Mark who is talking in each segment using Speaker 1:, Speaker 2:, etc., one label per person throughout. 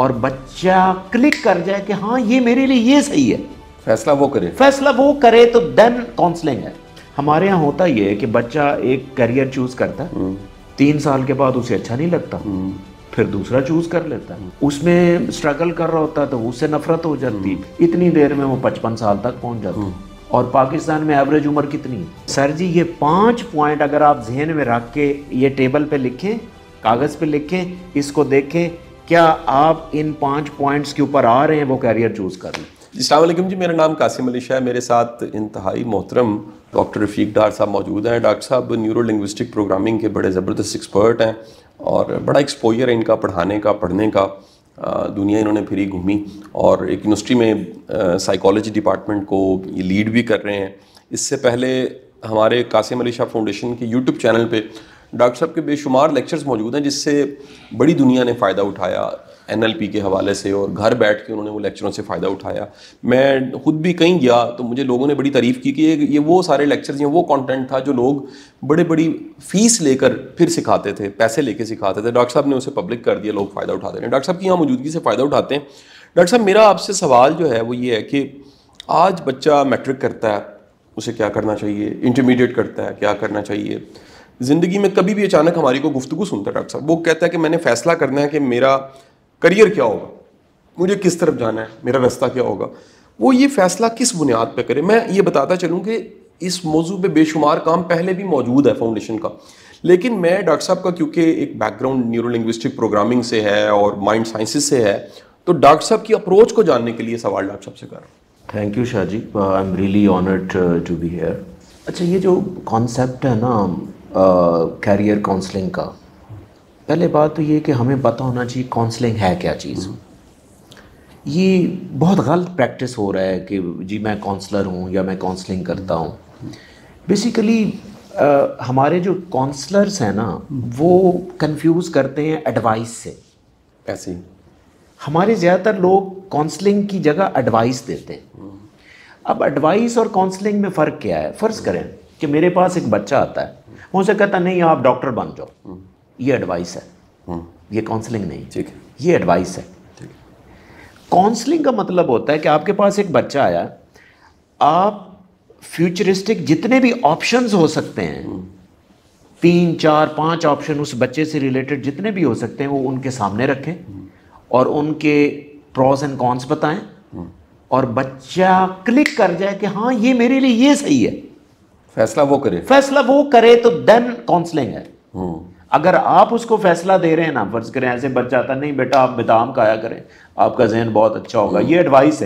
Speaker 1: और बच्चा क्लिक कर जाए कि हाँ ये मेरे लिए ये सही है,
Speaker 2: फैसला वो करे
Speaker 1: तो देन काउंसलिंग है। हमारे यहाँ होता ये है कि बच्चा एक करियर चूज करता है, 3 साल के बाद उसे अच्छा नहीं लगता, फिर दूसरा चूज कर लेता है, उसमें स्ट्रगल कर रहा होता है तो उससे नफरत हो जाती, इतनी देर में वो 55 साल तक पहुंच जाता है। और पाकिस्तान में एवरेज उम्र कितनी है? सर जी ये 5 पॉइंट अगर आप जहन में रख के ये टेबल पे लिखें, कागज पे लिखें, इसको देखें, क्या आप इन 5 पॉइंट्स के ऊपर आ रहे हैं वो कैरियर चूज कर लें।
Speaker 2: अस्सलाम वालेकुम जी, मेरा नाम कासिम अली शाह है। मेरे साथ इंतहाई मोहतरम डॉक्टर रफ़ीक डार साहब मौजूद हैं। डॉक्टर साहब न्यूरो लिंग्विस्टिक प्रोग्रामिंग के बड़े ज़बरदस्त एक्सपर्ट हैं और बड़ा एक्सपोजर है इनका पढ़ाने का, पढ़ने का। दुनिया इन्होंने फिरी घूमी और एक यूनिवर्सिटी में साइकोलॉजी डिपार्टमेंट को ये लीड भी कर रहे हैं। इससे पहले हमारे कासिम अली शाह फाउंडेशन के यूट्यूब चैनल पे डॉक्टर साहब के बेशुमार लेक्चर्स मौजूद हैं जिससे बड़ी दुनिया ने फ़ायदा उठाया, NLP के हवाले से, और घर बैठ के उन्होंने वो लेक्चरों से फ़ायदा उठाया। मैं खुद भी कहीं गया तो मुझे लोगों ने बड़ी तारीफ़ की कि ये वो सारे लेक्चर्स, ये वो कंटेंट था जो लोग बड़े बड़ी फ़ीस लेकर फिर सिखाते थे, पैसे लेके सिखाते थे। डॉक्टर साहब ने उसे पब्लिक कर दिया, लोग फ़ायदा उठाते हैं। डॉक्टर साहब की यहाँ मौजूदगी से फ़ायदा उठाते हैं। डॉक्टर साहब मेरा आपसे सवाल जो है वो ये है कि आज बच्चा मैट्रिक करता है, उसे क्या करना चाहिए, इंटरमीडिएट करता है, क्या करना चाहिए। ज़िंदगी में कभी भी अचानक हमारी को गुफ्तगू सुनता है डॉक्टर साहब, वो कहता है कि मैंने फ़ैसला करना है कि मेरा करियर क्या होगा, मुझे किस तरफ जाना है, मेरा रास्ता क्या होगा। वो ये फ़ैसला किस बुनियाद पे करे। मैं ये बताता चलूँ कि इस मौजू पे बेशुमार काम पहले भी मौजूद है फाउंडेशन का, लेकिन मैं डॉक्टर साहब का क्योंकि एक बैकग्राउंड न्यूरो लिंग्विस्टिक प्रोग्रामिंग से है और माइंड साइंसेज से है, तो डॉक्टर साहब की अप्रोच को जानने के लिए सवाल डॉक्टर साहब से कर रहा हूँ।
Speaker 1: Thank you Shah ji, I am really honoured to be here. अच्छा, ये जो कॉन्सेप्ट है ना कैरियर काउंसलिंग का, पहले बात तो ये कि हमें पता होना चाहिए काउंसलिंग है क्या चीज़। ये बहुत गलत प्रैक्टिस हो रहा है कि जी मैं काउंसलर हूँ या मैं काउंसलिंग करता हूँ। बेसिकली हमारे जो काउंसलर्स हैं ना वो कंफ्यूज करते हैं एडवाइस से।
Speaker 2: ऐसे ही
Speaker 1: हमारे ज़्यादातर लोग काउंसलिंग की जगह एडवाइस देते हैं। अब एडवाइस और काउंसलिंग में फ़र्क क्या है? फ़र्ज़ करें कि मेरे पास एक बच्चा आता है, वो उसे कहता नहीं आप डॉक्टर बन जाओ, ये एडवाइस है, ये काउंसलिंग नहीं।
Speaker 2: ठीक है,
Speaker 1: ये एडवाइस है। काउंसलिंग का मतलब होता है कि आपके पास एक बच्चा आया, आप फ्यूचरिस्टिक जितने भी ऑप्शंस हो सकते हैं, 3, 4, 5 ऑप्शन उस बच्चे से रिलेटेड जितने भी हो सकते हैं वो उनके सामने रखें और उनके प्रॉस एंड कॉन्स बताएं, और बच्चा क्लिक कर जाए कि हाँ ये मेरे लिए ये सही है,
Speaker 2: फैसला वो करे,
Speaker 1: तो देन काउंसलिंग है। अगर आप उसको फैसला दे रहे हैं ना, फर्ज करें ऐसे बच्चा आता नहीं बेटा आप बादाम खाया करें, आपका जहन बहुत अच्छा होगा, ये एडवाइस है।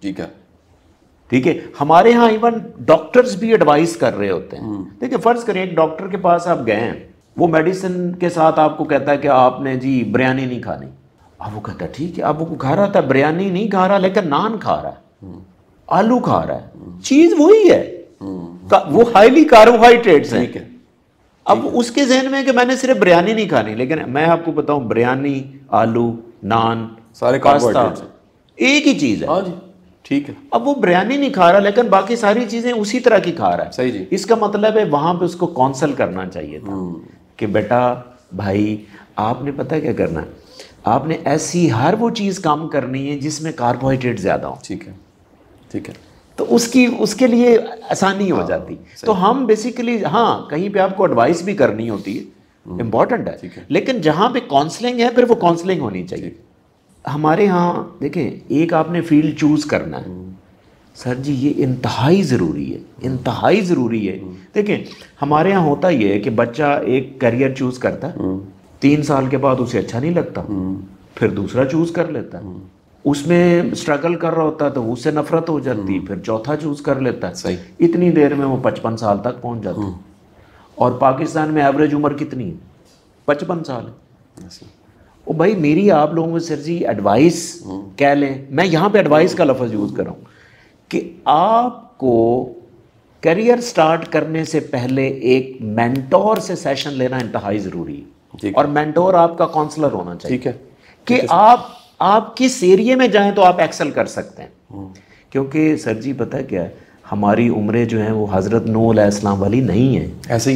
Speaker 1: ठीक है। हमारे यहाँ इवन डॉक्टर्स भी एडवाइस कर रहे होते हैं। देखिए फर्ज करें एक डॉक्टर के पास आप गए हैं, वो मेडिसिन के साथ आपको कहता है कि आपने जी बिरयानी नहीं खानी। अब वो कहता है ठीक है, अब वो खा रहा था, बिरयानी नहीं खा रहा लेकिन नान खा रहा है, आलू खा रहा है, चीज वही है, वो हाईली कार्बोहाइड्रेट्स है। अब उसके जहन में कि मैंने सिर्फ बिरयानी नहीं खानी, लेकिन मैं आपको बताऊं बिरयानी, आलू, नान,
Speaker 2: सारे कार्बोहाइड्रेट्स
Speaker 1: एक ही चीज है।
Speaker 2: हाँ जी, ठीक है।
Speaker 1: अब वो बिरयानी नहीं खा रहा लेकिन बाकी सारी चीजें उसी तरह की खा रहा है।
Speaker 2: सही जी।
Speaker 1: इसका मतलब है वहां पे उसको काउंसल करना चाहिए था कि बेटा भाई आपने पता क्या करना है, आपने ऐसी हर वो चीज काम करनी है जिसमें कार्बोहाइड्रेट ज्यादा हो।
Speaker 2: ठीक है, ठीक है।
Speaker 1: तो उसके लिए आसानी हो जाती। तो हम बेसिकली हाँ कहीं पे आपको एडवाइस भी करनी होती है, इम्पॉर्टेंट है, लेकिन जहाँ पे काउंसलिंग है फिर वो काउंसलिंग होनी चाहिए। हमारे यहाँ देखें एक आपने फील्ड चूज करना है, सर जी ये इंतहाई ज़रूरी है, इंतहाई ज़रूरी है। देखें हमारे यहाँ होता ये है कि बच्चा एक करियर चूज करता है, 3 साल के बाद उसे अच्छा नहीं लगता, फिर दूसरा चूज कर लेता है, उसमें स्ट्रगल कर रहा होता है तो उससे नफरत हो जाती, फिर चौथा चूज कर लेता है।
Speaker 2: सही।
Speaker 1: इतनी देर में वो 55 साल तक पहुंच जाता है। और पाकिस्तान में एवरेज उम्र कितनी है? 55 साल है। ओ भाई मेरी आप लोगों को सर जी एडवाइस कह लें, मैं यहाँ पे एडवाइस का लफ्ज़ यूज़ कर रहा हूँ कि आपको करियर स्टार्ट करने से पहले एक मेंटोर से सेशन लेना इंतहाई ज़रूरी है। और मेंटोर आपका काउंसलर होना चाहिए।
Speaker 2: ठीक है
Speaker 1: कि आप किस एरिया में जाएं तो आप एक्सेल कर सकते हैं। क्योंकि सर जी पता है क्या है, हमारी उम्रें जो हैं वो हज़रत नूह अलैहिस्सलाम वाली नहीं है।
Speaker 2: ऐसे ही है।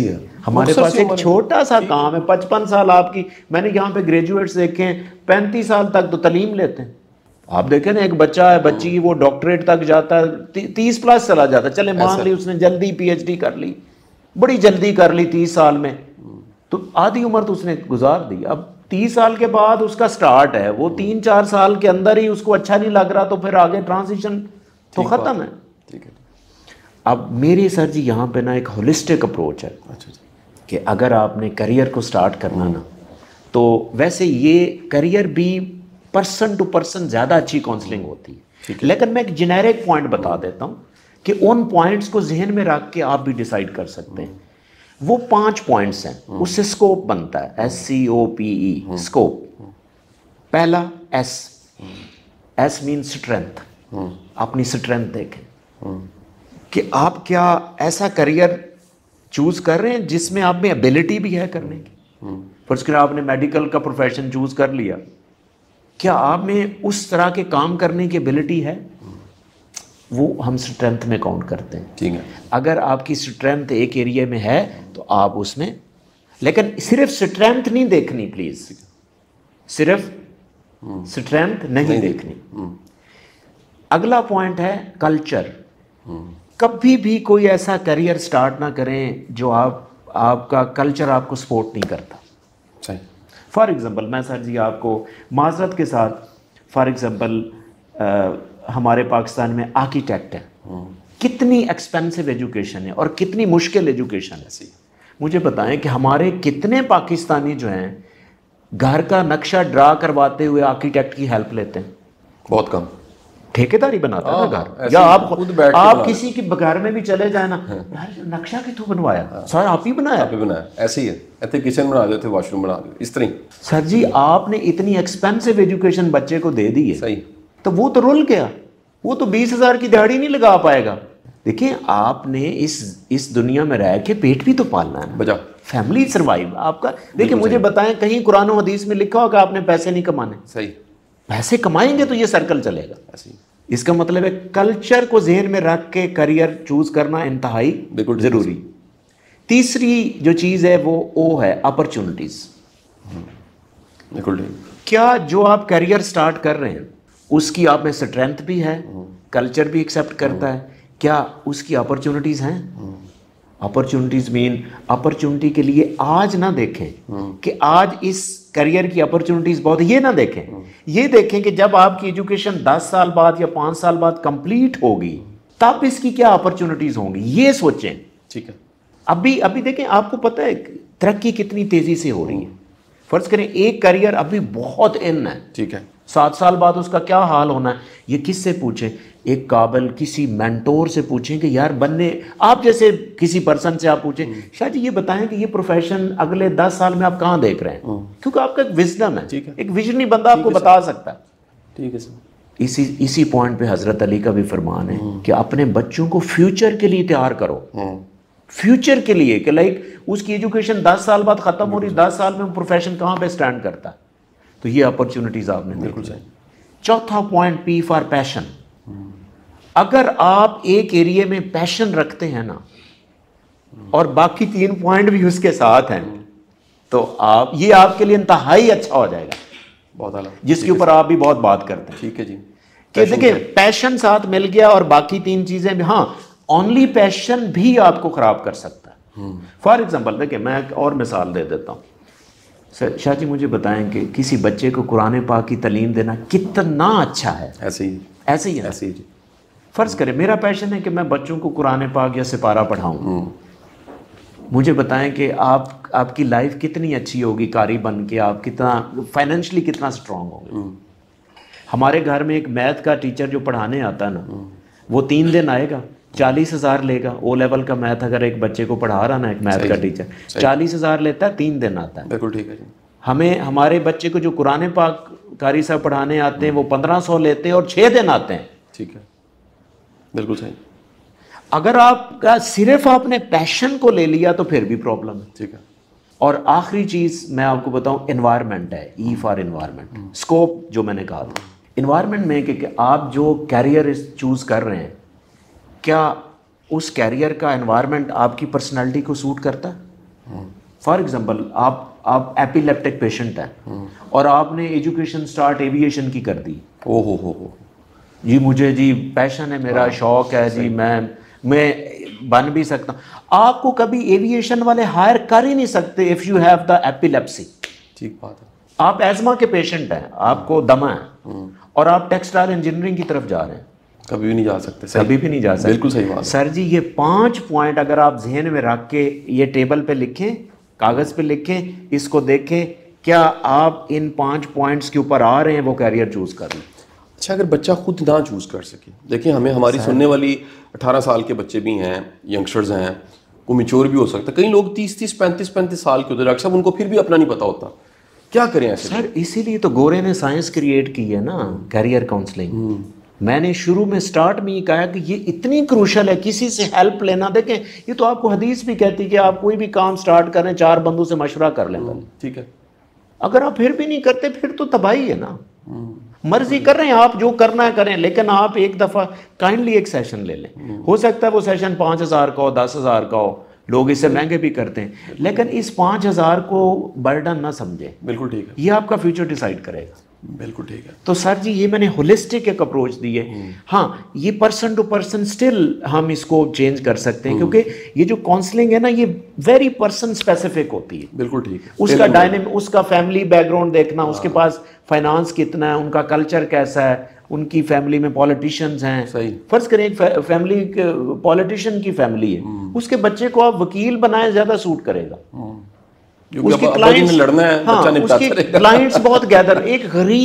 Speaker 1: हमारे पास एक छोटा सा काम है, 55 साल आपकी, मैंने यहाँ पे ग्रेजुएट्स देखे हैं 35 साल तक तो तालीम लेते हैं। आप देखें ना, एक बच्चा है, बच्ची की वो डॉक्टरेट तक जाता है, 30 प्लस चला जाता है, चले मान ली उसने जल्दी PhD कर ली, बड़ी जल्दी कर ली 30 साल में, तो आधी उम्र तो उसने गुजार दी। अब 30 साल के बाद उसका स्टार्ट है, वो 3-4 साल के अंदर ही उसको अच्छा नहीं लग रहा, तो फिर आगे ट्रांजिशन तो ख़त्म है।
Speaker 2: ठीक है।
Speaker 1: अब मेरे सर जी यहाँ पे ना एक होलिस्टिक अप्रोच है। अच्छा कि अगर आपने करियर को स्टार्ट करना ना, तो वैसे ये करियर भी पर्सन टू पर्सन ज़्यादा अच्छी काउंसलिंग होती है, लेकिन मैं एक जेनेरिक पॉइंट बता देता हूँ कि उन पॉइंट्स को जहन में रख के आप भी डिसाइड कर सकते हैं। वो 5 पॉइंट्स हैं, उससे स्कोप बनता है, SCOPE, स्कोप। पहला S मीन स्ट्रेंथ, अपनी स्ट्रेंथ देखें कि आप क्या ऐसा करियर चूज कर रहे हैं जिसमें आप में एबिलिटी भी है करने की। फर्स्ट कर आपने मेडिकल का प्रोफेशन चूज कर लिया, क्या आप में उस तरह के काम करने की एबिलिटी है, वो हम स्ट्रेंथ में काउंट करते हैं। ठीक है, अगर आपकी स्ट्रेंथ एक एरिया में है तो आप उसमें, लेकिन सिर्फ स्ट्रेंथ नहीं देखनी प्लीज, सिर्फ स्ट्रेंथ नहीं देखनी। अगला पॉइंट है कल्चर। कभी भी कोई ऐसा करियर स्टार्ट ना करें जो आपका कल्चर आपको सपोर्ट नहीं करता। सही। फॉर एग्जांपल मैं सर जी आपको माजरत के साथ, फॉर एग्जांपल हमारे पाकिस्तान में आर्किटेक्ट है, कितनी एक्सपेंसिव एजुकेशन है और कितनी मुश्किल एजुकेशन है। मुझे बताएं कि हमारे कितने पाकिस्तानी जो हैं घर का नक्शा ड्रा करवाते हुए आर्किटेक्ट की हेल्प लेते हैं?
Speaker 2: बहुत कम।
Speaker 1: ठेकेदारी बनाता है ना घर, या आप किसी के घर में भी चले जाए ना, यार नक्शा कितों बनवाया, सर आप ही बनाया?
Speaker 2: आप ही बनाया, ऐसे ही है, ऐसे किचन बना देते, वॉशरूम बना देते, इस तरह।
Speaker 1: सर जी आपने इतनी एक्सपेंसिव एजुकेशन बच्चे को दे दी है,
Speaker 2: सही,
Speaker 1: तो वो तो रुल गया, वो तो 20,000 की दिहाड़ी नहीं लगा पाएगा। देखिए आपने इस दुनिया में रह के पेट भी तो पालना है,
Speaker 2: बचा
Speaker 1: फैमिली सर्वाइव आपका। देखिए मुझे बताएं, कहीं कुरान और हदीस में लिखा होगा आपने पैसे नहीं कमाने?
Speaker 2: सही,
Speaker 1: पैसे कमाएंगे तो ये सर्कल चलेगा। इसका मतलब है कल्चर को जहन में रख के करियर चूज करना इंतहाई जरूरी। तीसरी जो चीज है वो है अपॉर्चुनिटीज। क्या जो आप करियर स्टार्ट कर रहे हैं उसकी आप में स्ट्रेंथ भी है, कल्चर भी एक्सेप्ट करता है, क्या उसकी अपॉर्चुनिटीज हैं? अपॉर्चुनिटीज मीन अपॉर्चुनिटी के लिए आज ना देखें कि आज इस करियर की अपॉर्चुनिटीज बहुत, ये ना देखें, ये देखें कि जब आपकी एजुकेशन 10 साल बाद या 5 साल बाद कंप्लीट होगी तब इसकी क्या अपॉर्चुनिटीज होंगी, ये सोचें।
Speaker 2: ठीक है,
Speaker 1: अभी देखें, आपको पता है तरक्की कितनी तेजी से हो रही है। फर्ज करें एक करियर अभी बहुत इन है, ठीक है, 7 साल बाद उसका क्या हाल होना है, ये किससे पूछें? एक काबिल किसी मेंटोर से पूछें कि यार बनने, आप जैसे किसी पर्सन से आप पूछें, शायद ये बताएं कि ये प्रोफेशन अगले 10 साल में आप कहाँ देख रहे हैं, क्योंकि आपका एक विजडम है, एक विजनरी बंदा आपको बता सकता है। ठीक है सर। इसी पॉइंट पे हजरत अली का भी फरमान है कि अपने बच्चों को फ्यूचर के लिए तैयार करो, फ्यूचर के लिए, कि लाइक उसकी एजुकेशन 10 साल बाद खत्म हो रही, 10 साल में प्रोफेशन कहाँ पे स्टैंड करता है। तो ये अपॉर्चुनिटीज आपने बिल्कुल सही। चौथा पॉइंट, पी फॉर पैशन। अगर आप एक एरिया में पैशन रखते हैं ना और बाकी 3 पॉइंट भी उसके साथ हैं तो ये आपके लिए इंतहाई अच्छा हो जाएगा। बहुत आला, जिसके ऊपर आप भी बहुत बात करते हैं। ठीक है जी, कि देखिए पैशन साथ मिल गया और बाकी 3 चीजें भी। हाँ, ओनली पैशन भी आपको खराब कर सकता है। फॉर एग्जाम्पल देखिए मैं एक और मिसाल दे देता हूँ। शाह जी मुझे बताएं कि किसी बच्चे को कुरान पाक की तालीम देना कितना अच्छा है। ऐसे ही है। फ़र्ज़ करें मेरा पैशन है कि मैं बच्चों को कुरान पाक या सिपारा पढ़ाऊँ, मुझे बताएं कि आपकी लाइफ कितनी अच्छी होगी कारी बन के, आप कितना फाइनेंशियली कितना स्ट्रॉन्ग होंगे। हमारे घर में एक मैथ का टीचर जो पढ़ाने आता है ना, वो 3 दिन आएगा, 40,000 लेगा। O लेवल का मैथ अगर एक बच्चे को पढ़ा रहा ना एक मैथ का टीचर 40,000 लेता है, 3 दिन आता है। बिल्कुल ठीक है। हमें हमारे बच्चे को जो कुरान पाक कारी साहब पढ़ाने आते हैं वो 1500 लेते हैं और 6 दिन आते हैं। ठीक है, बिल्कुल सही। अगर आपका सिर्फ आपने पैशन को ले लिया तो फिर भी प्रॉब्लम है। ठीक है। और आखिरी चीज मैं आपको बताऊं, एनवायरनमेंट है, ई फॉर एनवायरनमेंट, स्कोप जो मैंने कहा था। एनवायरनमेंट में कि आप जो कैरियर चूज कर रहे हैं, क्या उस कैरियर का एनवायरनमेंट आपकी पर्सनालिटी को सूट करता है? फॉर एग्जांपल आप एपिलेप्टिक पेशेंट हैं और आपने एजुकेशन स्टार्ट एविएशन की कर दी।
Speaker 2: हो
Speaker 1: जी मुझे जी पैशन है, मेरा शौक है जी, मैं बन भी सकता हूँ। आपको कभी एविएशन वाले हायर कर ही नहीं सकते if you have the epilepsy.
Speaker 2: ठीक बात है।
Speaker 1: आप एजमा के पेशेंट हैं, आपको दमा है और आप टेक्सटाइल इंजीनियरिंग की तरफ जा रहे हैं,
Speaker 2: कभी भी नहीं जा सकते।
Speaker 1: कभी भी नहीं जा सकते।
Speaker 2: बिल्कुल सही बात
Speaker 1: सर जी ये 5 पॉइंट अगर आप जहन में रख के ये टेबल पे लिखें, कागज़ पे लिखें, इसको देखें, क्या आप इन 5 पॉइंट्स के ऊपर आ रहे हैं वो कैरियर चूज़ कर लें।
Speaker 2: अच्छा, अगर बच्चा खुद ना चूज़ कर सके, देखिए हमें हमारी सुनने वाली 18 साल के बच्चे भी हैं, यंगस्टर्स हैं, वो मेच्योर भी हो सकता है, कई लोग 30-30, 35-35 साल के होते हैं डॉक्टर साहब, उनको फिर भी अपना नहीं पता होता, क्या करें ऐसे?
Speaker 1: सर इसीलिए तो गोरे ने साइंस क्रिएट की है ना, कैरियर काउंसलिंग। मैंने शुरू में स्टार्ट में ये कहा कि ये इतनी क्रूशल है, किसी से हेल्प लेना। देखें ये तो आपको हदीस भी कहती है कि आप कोई भी काम स्टार्ट करें 4 बंदों से मशवरा कर लें।
Speaker 2: ठीक है,
Speaker 1: अगर आप फिर भी नहीं करते फिर तो तबाही है ना। मर्जी कर रहे हैं आप, जो करना है करें, लेकिन आप एक दफ़ा काइंडली एक सेशन ले लें। हो सकता है वो सेशन 5,000 का हो, 10,000 का हो, लोग इससे महंगे भी करते हैं, लेकिन इस 5,000 को बर्डन ना समझें।
Speaker 2: बिल्कुल ठीक है,
Speaker 1: ये आपका फ्यूचर डिसाइड करेगा।
Speaker 2: बिल्कुल ठीक है।
Speaker 1: तो सर जी ये मैंने होलिस्टिक एक अप्रोच दी है। हाँ ये पर्सन टू पर्सन स्टिल हम इसको चेंज कर सकते हैं, क्योंकि ये जो काउंसलिंग है ना ये वेरी पर्सन स्पेसिफिक होती है।
Speaker 2: बिल्कुल ठीक है।
Speaker 1: उसका डायनेमिक, उसका फैमिली बैकग्राउंड देखना, उसके पास फाइनेंस कितना है, उनका कल्चर कैसा है, उनकी फैमिली में पॉलिटिशियंस हैं।
Speaker 2: सही।
Speaker 1: फर्ज करें एक फैमिली पॉलिटिशियन की फैमिली है, उसके बच्चे को आप वकील बनाए ज्यादा सूट करेगा। उसके क्लाइंट्स
Speaker 2: लड़ना है,
Speaker 1: हाँ,
Speaker 2: बच्चा निपटाता
Speaker 1: उसके
Speaker 2: रहेगा।
Speaker 1: क्लाइंट्स बहुत गैदर। एक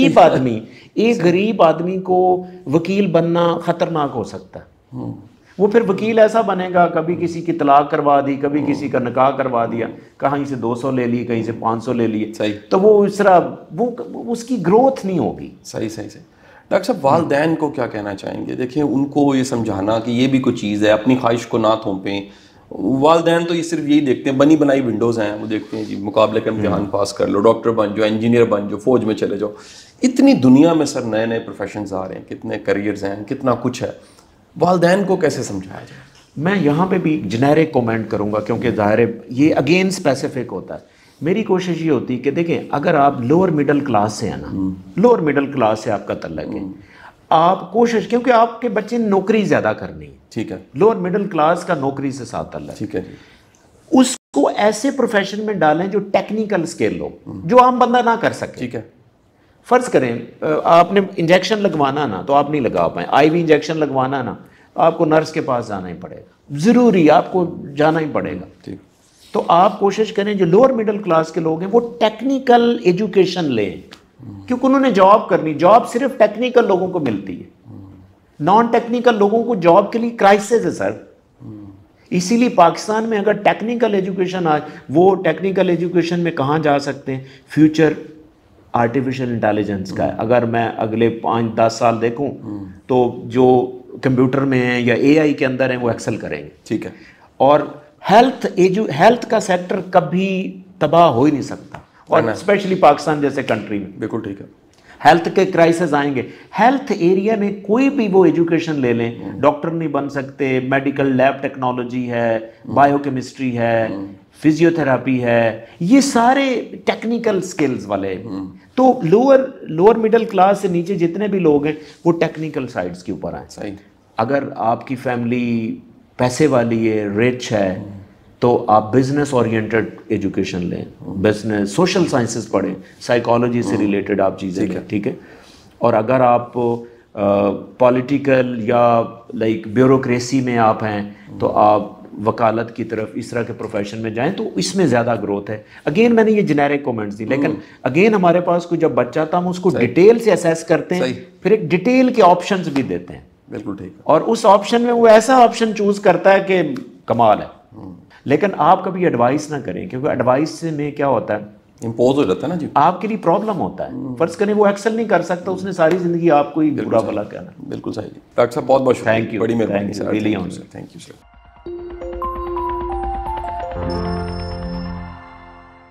Speaker 1: गरीब आदमी को वकील बनना खतरनाक हो सकता है। वो फिर वकील ऐसा बनेगा, कभी किसी की तलाक करवा दी, कभी किसी का निकाह करवा दिया, कहीं से 200 ले लिए, कहीं से 500 ले लिए।
Speaker 2: सही।
Speaker 1: तो वो इस तरह वो उसकी ग्रोथ नहीं होगी।
Speaker 2: सही। डॉक्टर साहब वालिदैन को क्या कहना चाहेंगे? देखिए उनको ये समझाना कि ये भी कोई चीज़ है, अपनी ख्वाहिश को ना थोपें। वालिदैन तो ये सिर्फ यही देखते हैं, बनी बनाई विंडोज़ हैं, वो देखते हैं जी मुकाबले का इम्तिहान पास कर लो, डॉक्टर बन जाओ, इंजीनियर बन जाओ, फौज में चले जाओ। इतनी दुनिया में सर नए नए प्रोफेशंस आ रहे हैं, कितने करियर्स हैं, कितना कुछ है, वालिदैन को कैसे समझाया जाए?
Speaker 1: मैं यहाँ पे भी जेनेरिक कमेंट करूँगा, क्योंकि ज़ाहिर है ये अगेन स्पेसिफिक होता है। मेरी कोशिश ये होती है कि देखें अगर आप लोअर मिडिल क्लास से हैं ना, लोअर मिडिल क्लास से आपका तल्लक है, आप कोशिश, क्योंकि आपके बच्चे ने नौकरी ज़्यादा करनी है।
Speaker 2: ठीक है।
Speaker 1: लोअर मिडिल क्लास का नौकरी से साथ तल्लक।
Speaker 2: ठीक है।
Speaker 1: उसको ऐसे प्रोफेशन में डालें जो टेक्निकल स्किल हो, जो आम बंदा ना कर सके।
Speaker 2: ठीक है।
Speaker 1: फर्ज करें आपने इंजेक्शन लगवाना ना तो आप नहीं लगा पाए, आईवी इंजेक्शन लगवाना ना आपको नर्स के पास जाना ही पड़ेगा, ज़रूरी आपको जाना ही पड़ेगा।
Speaker 2: ठीक।
Speaker 1: तो आप कोशिश करें जो लोअर मिडिल क्लास के लोग हैं वो टेक्निकल एजुकेशन लें, क्योंकि उन्होंने जॉब करनी। जॉब सिर्फ टेक्निकल लोगों को मिलती है, नॉन टेक्निकल लोगों को जॉब के लिए क्राइसिस है सर। इसीलिए पाकिस्तान में अगर टेक्निकल एजुकेशन आज, वो टेक्निकल एजुकेशन में कहाँ जा सकते हैं? फ्यूचर आर्टिफिशियल इंटेलिजेंस का है। अगर मैं अगले 5-10 साल देखूं तो जो कंप्यूटर में हैं या एआई के अंदर हैं वो एक्सेल करेंगे।
Speaker 2: ठीक है।
Speaker 1: और हेल्थ का सेक्टर कभी तबाह हो ही नहीं सकता, और स्पेशली पाकिस्तान जैसे कंट्री में।
Speaker 2: बिल्कुल ठीक है।
Speaker 1: हेल्थ के क्राइसिस आएंगे। हेल्थ एरिया में कोई भी वो एजुकेशन ले लें, डॉक्टर नहीं बन सकते, मेडिकल लैब टेक्नोलॉजी है, बायोकेमिस्ट्री है, फिजियोथेरापी है, ये सारे टेक्निकल स्किल्स वाले। तो लोअर मिडिल क्लास से नीचे जितने भी लोग हैं वो टेक्निकल साइड्स के ऊपर आए।
Speaker 2: सही।
Speaker 1: अगर आपकी फैमिली पैसे वाली है, रिच है, तो आप बिजनेस ओरिएंटेड एजुकेशन लें, बिजनेस सोशल साइंसेस पढ़ें, साइकोलॉजी से रिलेटेड आप चीज़ें लें। ठीक है। और अगर आप पॉलिटिकल या लाइक ब्यूरोक्रेसी में आप हैं तो आप वकालत की तरफ, इस तरह के प्रोफेशन में जाएं, तो इसमें ज़्यादा ग्रोथ है। अगेन मैंने ये जेनेरिक कमेंट्स दी, लेकिन अगेन हमारे पास कोई जब बच्चा था हम उसको डिटेल से असेस करते हैं, फिर एक डिटेल के ऑप्शंस भी देते हैं।
Speaker 2: बिल्कुल ठीक।
Speaker 1: और उस ऑप्शन में वो ऐसा ऑप्शन चूज करता है कि कमाल है। लेकिन आप कभी एडवाइस ना करें, क्योंकि एडवाइस से में क्या होता है,
Speaker 2: इम्पोज हो जाता है ना जी,
Speaker 1: आपके लिए प्रॉब्लम होता है। फर्ज करें वो एक्सेल नहीं कर सकता, उसने सारी जिंदगी आपको ही बुरा भला कहना।
Speaker 2: बिल्कुल सही। डॉक्टर साहब बहुत बहुत शुक्रिया,
Speaker 1: थैंक यू,
Speaker 2: बड़ी मेहरबानी sir,
Speaker 1: really
Speaker 2: thank you sir.